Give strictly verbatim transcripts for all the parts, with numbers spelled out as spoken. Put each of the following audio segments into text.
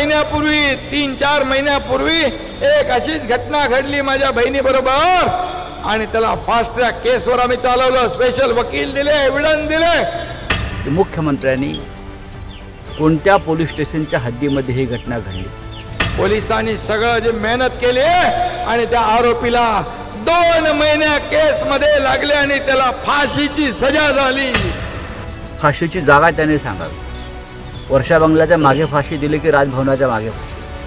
महिन्यापूर्वी तीन चार महिन्यापूर्वी एक अशीच घटना घडली माझ्या बहिणीबरोबर आणि त्याला फास्ट ट्रॅक केसवर आम्ही चालवलं, स्पेशल वकील दिले, एव्हिडन्स दिले. मुख्यमंत्र्यांनी कोणत्या पोलीस स्टेशनच्या हद्दीमध्ये ही घटना घडली? पोलिसांनी सगळं जे मेहनत केली आणि त्या आरोपीला दोन महिन्या केस मध्ये लागले आणि त्याला फाशीची सजा झाली. फाशीची जागा त्याने सांगावी. वर्षा बंगल्याच्या मागे फाशी दिली की राजभवनाच्या मागे फाशी?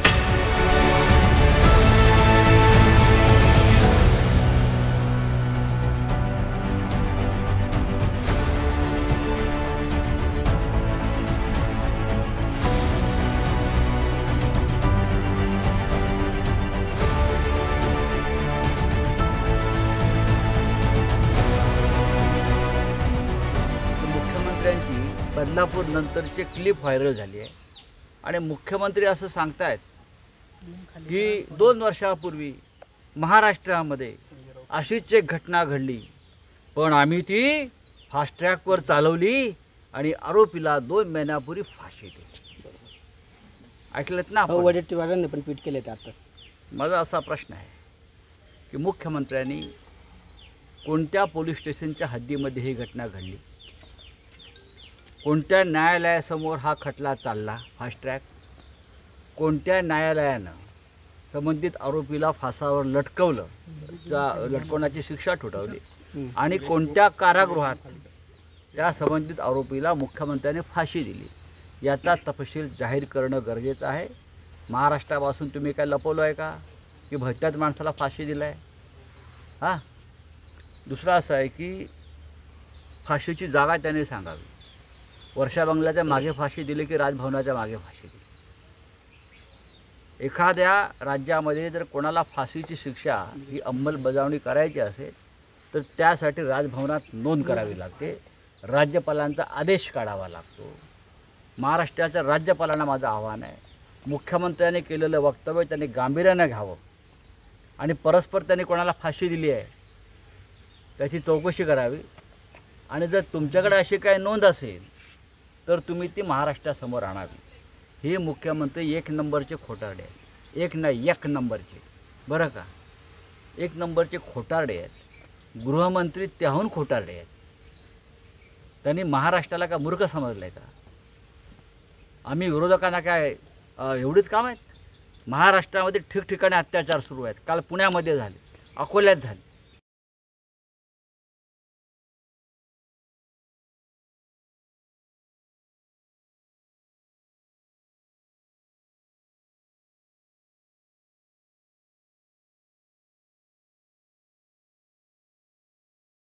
बदलापूर नंतरची क्लिप व्हायरल झाली आहे आणि मुख्यमंत्री असं सांगतायत की दोन वर्षापूर्वी महाराष्ट्रामध्ये अशीच एक घटना घडली, पण आम्ही ती फास्ट ट्रॅकवर चालवली आणि आरोपीला दोन महिन्यापूर्वी फाशी दिली. ऐकलंत ना? वडेट्टीवारांनी पण ट्विट केले ते आता. माझा असा प्रश्न आहे की मुख्यमंत्र्यांनी कोणत्या पोलीस स्टेशनच्या हद्दीमध्ये ही घटना घडली? कोणत्या न्यायालयासमोर हा खटला चालला फास्ट ट्रॅक? कोणत्या न्यायालयानं संबंधित आरोपीला फासावर लटकवलं, जा लटकवण्याची शिक्षा ठोठावली आणि कोणत्या कारागृहात त्या संबंधित आरोपीला मुख्यमंत्र्यांनी फाशी दिली, याचा तपशील जाहीर करणं गरजेचं आहे. महाराष्ट्रापासून तुम्ही काय लपवलं आहे का की भलत्याच माणसाला फाशी दिलं आहे? हां, दुसरं असं आहे की फाशीची जागा त्याने सांगावी. वर्षा बंगल्याच्या मागे फाशी दिली की राजभवनाच्या मागे फाशी दिली? एखाद्या राज्यामध्ये जर कोणाला फाशीची शिक्षा ही अंमलबजावणी करायची असेल तर त्यासाठी राजभवनात नोंद करावी लागते, राज्यपालांचा आदेश काढावा लागतो. महाराष्ट्राच्या राज्यपालांना माझं आव्हान आहे, मुख्यमंत्र्यांनी केलेलं वक्तव्य त्यांनी गांभीर्यानं घ्यावं आणि परस्पर त्यांनी कोणाला फाशी दिली आहे त्याची चौकशी करावी. आणि जर तुमच्याकडे अशी काही नोंद असेल तर तुम्ही ती महाराष्ट्रासमोर आणावी. हे मुख्यमंत्री एक नंबरचे खोटारडे आहेत. एक नाही, एक नंबरचे, बरं का? एक नंबरचे खोटारडे आहेत. गृहमंत्री त्याहून खोटारडे आहेत. त्यांनी महाराष्ट्राला का मूर्ख समजलं आहे का? आम्ही विरोधकांना काय एवढीच काम आहेत? महाराष्ट्रामध्ये ठिकठिकाणी अत्याचार सुरू आहेत. काल पुण्यामध्ये झाले, अकोल्यात झाले.